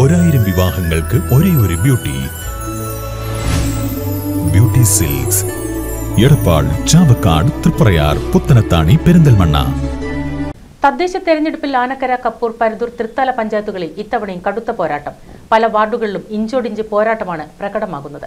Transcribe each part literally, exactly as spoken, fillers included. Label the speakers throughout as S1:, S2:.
S1: ഒരായിരം വിവാഹങ്ങൾക്ക് ഒരേ ഒരു beauty. Beauty silks, Edappal, Chavakkad, Triprayar, Puthanathani, Perinthalmanna.
S2: തദ്ദേശ തെരഞ്ഞെടുപ്പിൽ ആനക്കര, കപ്പൂർ, പരുതൂർ, തൃത്താല പഞ്ചായത്തുകളിൽ ഇത്തവണയും കടുത്ത പോരാട്ടം. പല വാർഡുകളിലും ഇഞ്ചോടിഞ്ച് പോരാട്ടമാണ് പ്രകടമാകുന്നത്.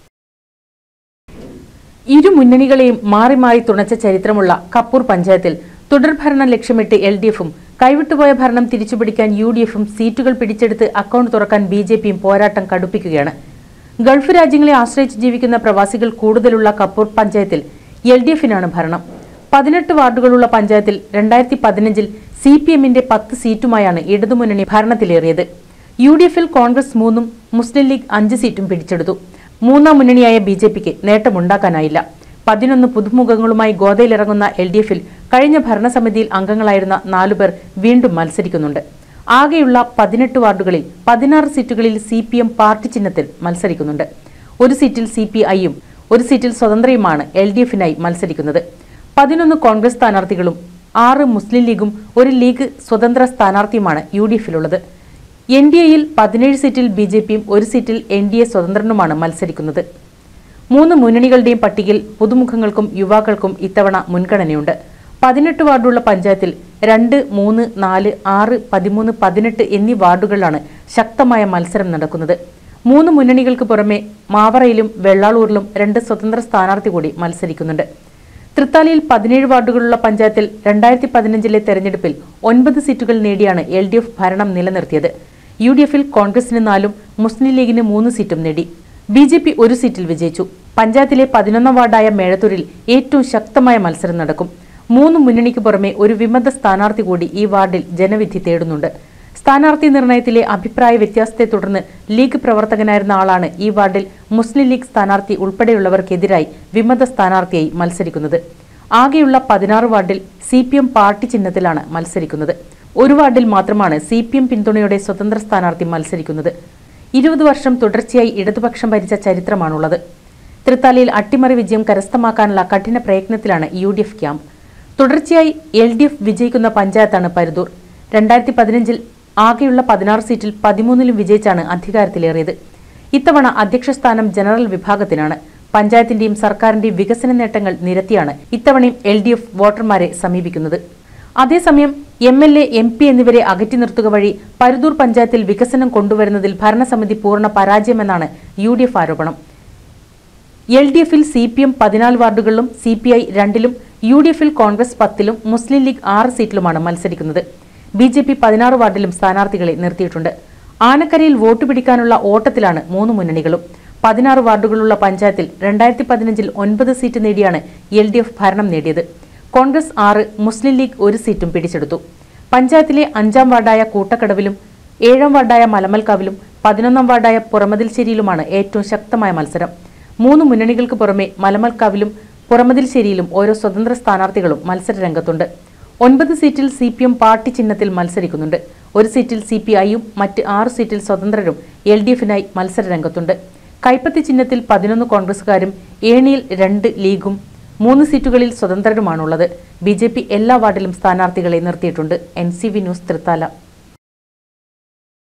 S2: ഇരു മുന്നണികളെയും മാറി മാറി തുണച്ച ചരിത്രമുള്ള കപ്പൂർ പഞ്ചായത്തിൽ തുടർഭരണം ലക്ഷ്യമിട്ട് എൽ ഡി എഫും കൈവിട്ടുപോയ ഭരണം തിരിച്ചുപിടിക്കാൻ യു ഡി എഫും സീറ്റുകൾ പിടിച്ചെടുത്ത് അക്കൗണ്ട് തുറക്കാൻ ബി ജെ പിയും പോരാട്ടം കടുപ്പിക്കുകയാണ്. ഗൾഫ് രാജ്യങ്ങളെ ആശ്രയിച്ച് ജീവിക്കുന്ന പ്രവാസികൾ കൂടുതലുള്ള കപ്പൂർ പഞ്ചായത്തിൽ എൽ ഡി എഫിനാണ് ഭരണം. പതിനെട്ട് വാർഡുകളുള്ള പഞ്ചായത്തിൽ രണ്ടായിരത്തി പതിനഞ്ചിൽ സി പി എമ്മിന്റെ പത്ത് സീറ്റുമായാണ് ഇടതുമുന്നണി ഭരണത്തിലേറിയത്. യു ഡി എഫിൽ കോൺഗ്രസ് മൂന്നും മുസ്ലിം ലീഗ് അഞ്ച് സീറ്റും പിടിച്ചെടുത്തു. മൂന്നാം മുന്നണിയായ ബി ജെ പിക്ക് നേട്ടമുണ്ടാക്കാനായില്ല. പതിനൊന്ന് പുതുമുഖങ്ങളുമായി ഗോതയിലിറങ്ങുന്ന എൽ ഡി എഫിൽ കഴിഞ്ഞ ഭരണസമിതിയിൽ അംഗങ്ങളായിരുന്ന നാലുപേർ വീണ്ടും മത്സരിക്കുന്നുണ്ട്. ആകെയുള്ള പതിനെട്ട് വാർഡുകളിൽ പതിനാറ് സീറ്റുകളിൽ സി പി എം പാർട്ടി ചിഹ്നത്തിൽ മത്സരിക്കുന്നുണ്ട്. ഒരു സീറ്റിൽ സി പി ഐയും ഒരു സീറ്റിൽ സ്വതന്ത്രയുമാണ് എൽ ഡി എഫിനായി മത്സരിക്കുന്നത്. പതിനൊന്ന് കോൺഗ്രസ് സ്ഥാനാർത്ഥികളും ആറ് മുസ്ലിം ലീഗും ഒരു ലീഗ് സ്വതന്ത്ര സ്ഥാനാർത്ഥിയുമാണ് യു ഡി എഫിലുള്ളത്. എൻ ഡി എയിൽ പതിനേഴ് സീറ്റിൽ ബി ജെ പിയും ഒരു സീറ്റിൽ എൻ ഡി എ സ്വതന്ത്രനുമാണ് മത്സരിക്കുന്നത്. മൂന്ന് മുന്നണികളുടെയും പട്ടികയിൽ പുതുമുഖങ്ങൾക്കും യുവാക്കൾക്കും ഇത്തവണ മുൻഗണനയുണ്ട്. പതിനെട്ട് വാർഡുള്ള പഞ്ചായത്തിൽ രണ്ട്, മൂന്ന്, നാല്, ആറ്, പതിമൂന്ന്, പതിനെട്ട് എന്നീ വാർഡുകളിലാണ് ശക്തമായ മത്സരം നടക്കുന്നത്. മൂന്ന് മുന്നണികൾക്ക് പുറമെ മാവറയിലും വെള്ളാളൂരിലും രണ്ട് സ്വതന്ത്ര സ്ഥാനാർത്ഥി കൂടി മത്സരിക്കുന്നുണ്ട്. തൃത്താലയിൽ പതിനേഴ് വാർഡുകളുള്ള പഞ്ചായത്തിൽ രണ്ടായിരത്തി പതിനഞ്ചിലെ തെരഞ്ഞെടുപ്പിൽ ഒൻപത് സീറ്റുകൾ നേടിയാണ് എൽ ഡി എഫ് ഭരണം നിലനിർത്തിയത്. യു ഡി എഫിൽ കോൺഗ്രസിന് നാലും മുസ്ലിം ലീഗിന് മൂന്ന് സീറ്റും നേടി. ബി ജെ പി ഒരു സീറ്റിൽ വിജയിച്ചു. പഞ്ചായത്തിലെ പതിനൊന്നാം വാർഡായ മേഴത്തൂരിൽ ഏറ്റവും ശക്തമായ മത്സരം നടക്കും. മൂന്ന് മുന്നണിക്ക് പുറമെ ഒരു വിമത സ്ഥാനാർത്ഥി കൂടി ഈ വാർഡിൽ ജനവിധി തേടുന്നുണ്ട്. സ്ഥാനാർത്ഥി നിർണയത്തിലെ അഭിപ്രായ വ്യത്യാസത്തെ തുടർന്ന് ലീഗ് പ്രവർത്തകനായിരുന്ന ആളാണ് ഈ വാർഡിൽ മുസ്ലിം ലീഗ് സ്ഥാനാർത്ഥി ഉൾപ്പെടെയുള്ളവർക്കെതിരായി വിമത സ്ഥാനാർത്ഥിയായി മത്സരിക്കുന്നത്. ആകെയുള്ള പതിനാറ് വാർഡിൽ സി പി എം പാർട്ടി ചിഹ്നത്തിലാണ് മത്സരിക്കുന്നത്. ഒരു വാർഡിൽ മാത്രമാണ് സി പി എം പിന്തുണയോടെ സ്വതന്ത്ര സ്ഥാനാർത്ഥി മത്സരിക്കുന്നത്. ഇരുപത് വർഷം തുടർച്ചയായി ഇടതുപക്ഷം ഭരിച്ച ചരിത്രമാണുള്ളത്. തൃത്താലയിൽ അട്ടിമറി വിജയം കരസ്ഥമാക്കാനുള്ള കഠിന പ്രയത്നത്തിലാണ് യു ഡി എഫ് ക്യാമ്പ്. തുടർച്ചയായി എൽ ഡി എഫ് വിജയിക്കുന്ന പഞ്ചായത്താണ് പരുതൂർ. രണ്ടായിരത്തി പതിനഞ്ചിൽ ആകെയുള്ള പതിനാറ് സീറ്റിൽ പതിമൂന്നിലും വിജയിച്ചാണ് അധികാരത്തിലേറിയത്. ഇത്തവണ അധ്യക്ഷസ്ഥാനം ജനറൽ വിഭാഗത്തിനാണ്. പഞ്ചായത്തിന്റെയും സർക്കാരിന്റെയും വികസന നേട്ടങ്ങൾ നിരത്തിയാണ് ഇത്തവണയും എൽ ഡി എഫ് വോട്ടർമാരെ സമീപിക്കുന്നത്. അതേസമയം M L A, M P എന്നിവരെ അകറ്റി നിർത്തുക വഴി പരുതൂർ പഞ്ചായത്തിൽ വികസനം കൊണ്ടുവരുന്നതിൽ ഭരണസമിതി പൂർണ്ണ പരാജയമെന്നാണ് യു ഡി എഫ് ആരോപണം. എൽ ഡി എഫിൽ സി പി എം പതിനാല് വാർഡുകളിലും സി പി ഐ രണ്ടിലും യു ഡി എഫിൽ കോൺഗ്രസ് പത്തിലും മുസ്ലിം ലീഗ് ആറ് സീറ്റിലുമാണ് മത്സരിക്കുന്നത്. ബി ജെ പി പതിനാറ് വാർഡിലും സ്ഥാനാർത്ഥികളെ നിർത്തിയിട്ടുണ്ട്. ആനക്കരയിൽ വോട്ട് പിടിക്കാനുള്ള ഓട്ടത്തിലാണ് മൂന്ന് മുന്നണികളും. പതിനാറ് വാർഡുകളുള്ള പഞ്ചായത്തിൽ രണ്ടായിരത്തി പതിനഞ്ചിൽ ഒൻപത് സീറ്റ് നേടിയാണ് എൽ ഡി എഫ് ഭരണം നേടിയത്. കോൺഗ്രസ് ആറ്, മുസ്ലിം ലീഗ് ഒരു സീറ്റും പിടിച്ചെടുത്തു. പഞ്ചായത്തിലെ അഞ്ചാം വാർഡായ കൂട്ടക്കടവിലും ഏഴാം വാർഡായ മലമൽക്കാവിലും പതിനൊന്നാം വാർഡായ പുറമതിൽശ്ശേരിയിലുമാണ് ഏറ്റവും ശക്തമായ മത്സരം. മൂന്ന് മുന്നണികൾക്ക് പുറമെ മലമൽക്കാവിലും പുറമതിൽശ്ശേരിയിലും ഓരോ സ്വതന്ത്ര സ്ഥാനാർത്ഥികളും മത്സരരംഗത്തുണ്ട്. ഒൻപത് സീറ്റിൽ സി പി എം പാർട്ടി ചിഹ്നത്തിൽ മത്സരിക്കുന്നുണ്ട്. ഒരു സീറ്റിൽ സി പി ഐയും മറ്റ് ആറ് സീറ്റിൽ സ്വതന്ത്രരും എൽ ഡി എഫിനായി മത്സരരംഗത്തുണ്ട്. കൈപ്പത്തി ചിഹ്നത്തിൽ പതിനൊന്ന് കോൺഗ്രസുകാരും ഏണിയിൽ രണ്ട് ലീഗും മൂന്ന് സീറ്റുകളിൽ സ്വതന്ത്രരുമാണുള്ളത്. ബി ജെ പി എല്ലാ വാർഡിലും സ്ഥാനാർത്ഥികളെ നിർത്തിയിട്ടുണ്ട്. N C V news, Thrithala.